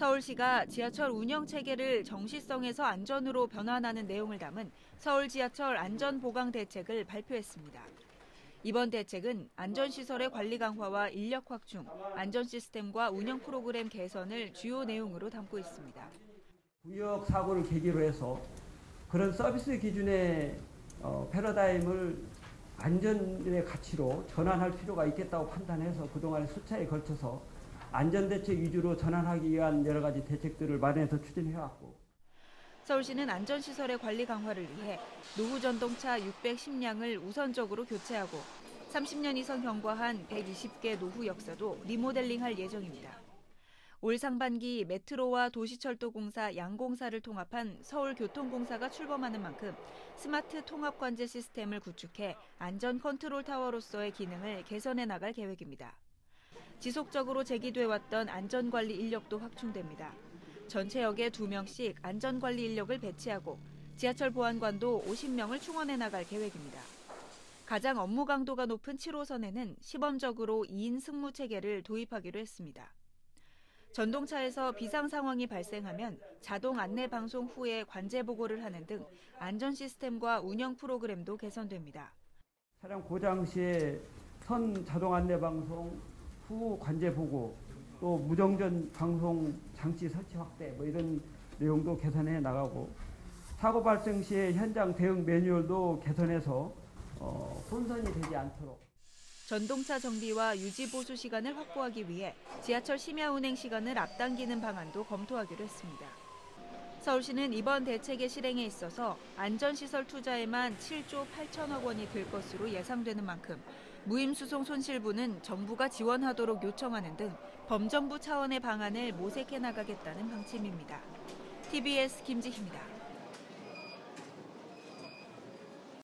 서울시가 지하철 운영 체계를 정시성에서 안전으로 변환하는 내용을 담은 서울 지하철 안전보강 대책을 발표했습니다. 이번 대책은 안전시설의 관리 강화와 인력 확충, 안전 시스템과 운영 프로그램 개선을 주요 내용으로 담고 있습니다. 구역 사고를 계기로 해서 그런 서비스 기준의 패러다임을 안전의 가치로 전환할 필요가 있겠다고 판단해서 그동안 수차에 걸쳐서 안전대책 위주로 전환하기 위한 여러 가지 대책들을 마련해서 추진해왔고. 서울시는 안전시설의 관리 강화를 위해 노후 전동차 610량을 우선적으로 교체하고 30년 이상 경과한 120개 노후 역사도 리모델링할 예정입니다. 올 상반기 메트로와 도시철도공사 양공사를 통합한 서울교통공사가 출범하는 만큼 스마트 통합관제 시스템을 구축해 안전 컨트롤 타워로서의 기능을 개선해 나갈 계획입니다. 지속적으로 제기돼 왔던 안전관리 인력도 확충됩니다. 전체 역에 2명씩 안전관리 인력을 배치하고 지하철 보안관도 50명을 충원해 나갈 계획입니다. 가장 업무 강도가 높은 7호선에는 시범적으로 2인 승무 체계를 도입하기로 했습니다. 전동차에서 비상 상황이 발생하면 자동 안내 방송 후에 관제 보고를 하는 등 안전 시스템과 운영 프로그램도 개선됩니다. 차량 고장 시에 선 자동 안내 방송 후 관제 보고 또 무정전 방송 장치 설치 확대 이런 내용도 개선해 나가고 사고 발생 시에 현장 대응 매뉴얼도 개선해서 혼선이 되지 않도록. 전동차 정비와 유지 보수 시간을 확보하기 위해 지하철 심야 운행 시간을 앞당기는 방안도 검토하기로 했습니다. 서울시는 이번 대책의 실행에 있어서 안전시설 투자에만 7조 8천억 원이 들 것으로 예상되는 만큼 무임수송 손실분은 정부가 지원하도록 요청하는 등 범정부 차원의 방안을 모색해 나가겠다는 방침입니다. TBS 김지희입니다.